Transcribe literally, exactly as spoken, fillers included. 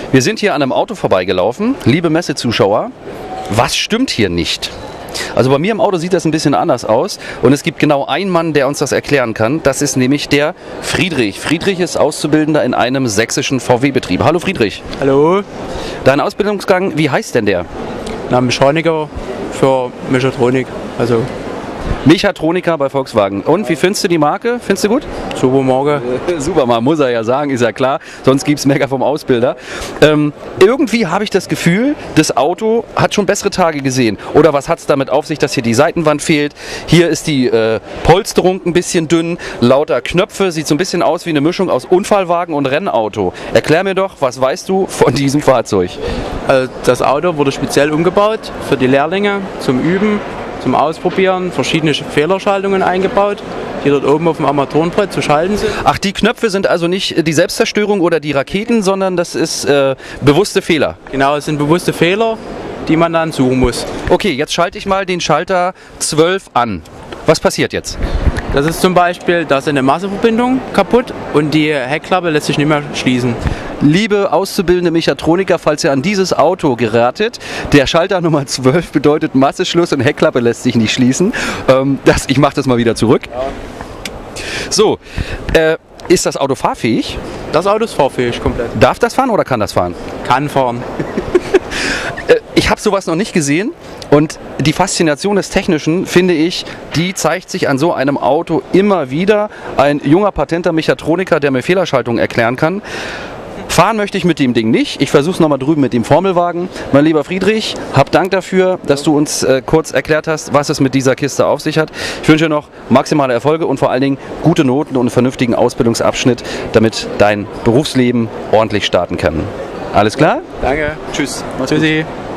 Wir sind hier an einem Auto vorbeigelaufen. Liebe Messezuschauer, was stimmt hier nicht? Also bei mir im Auto sieht das ein bisschen anders aus und es gibt genau einen Mann, der uns das erklären kann. Das ist nämlich der Friedrich. Friedrich ist Auszubildender in einem sächsischen V W-Betrieb. Hallo Friedrich. Hallo. Dein Ausbildungsgang, wie heißt denn der? Na, Mechaniker für Mechatronik. Also Mechatroniker bei Volkswagen. Und wie findest du die Marke? Findest du gut? super Morgen. Super, man muss er ja sagen, ist ja klar. Sonst gibt es Mecker vom Ausbilder. Ähm, irgendwie habe ich das Gefühl, das Auto hat schon bessere Tage gesehen. Oder was hat es damit auf sich, dass hier die Seitenwand fehlt? Hier ist die äh, Polsterung ein bisschen dünn, lauter Knöpfe, sieht so ein bisschen aus wie eine Mischung aus Unfallwagen und Rennauto. Erklär mir doch, was weißt du von diesem Fahrzeug? Also das Auto wurde speziell umgebaut für die Lehrlinge zum Üben, zum Ausprobieren, verschiedene Fehlerschaltungen eingebaut, die dort oben auf dem Armaturenbrett zu schalten sind. Ach, die Knöpfe sind also nicht die Selbstzerstörung oder die Raketen, sondern das ist äh, bewusste Fehler. Genau, es sind bewusste Fehler, die man dann suchen muss. Okay, jetzt schalte ich mal den Schalter zwölf an. Was passiert jetzt? Das ist zum Beispiel, da ist eine Masseverbindung kaputt und die Heckklappe lässt sich nicht mehr schließen. Liebe auszubildende Mechatroniker, falls ihr an dieses Auto geratet, der Schalter Nummer zwölf bedeutet Masseschluss und Heckklappe lässt sich nicht schließen. Ähm, das, ich mache das mal wieder zurück. So, äh, ist das Auto fahrfähig? Das Auto ist fahrfähig komplett. Darf das fahren oder kann das fahren? Kann fahren. Ich habe sowas noch nicht gesehen und die Faszination des Technischen, finde ich, die zeigt sich an so einem Auto immer wieder. Ein junger, patenter Mechatroniker, der mir Fehlerschaltungen erklären kann. Fahren möchte ich mit dem Ding nicht. Ich versuche es nochmal drüben mit dem Formelwagen. Mein lieber Friedrich, hab Dank dafür, dass du uns äh, kurz erklärt hast, was es mit dieser Kiste auf sich hat. Ich wünsche dir noch maximale Erfolge und vor allen Dingen gute Noten und einen vernünftigen Ausbildungsabschnitt, damit dein Berufsleben ordentlich starten kann. Alles klar? Danke. Tschüss. Tschüssi.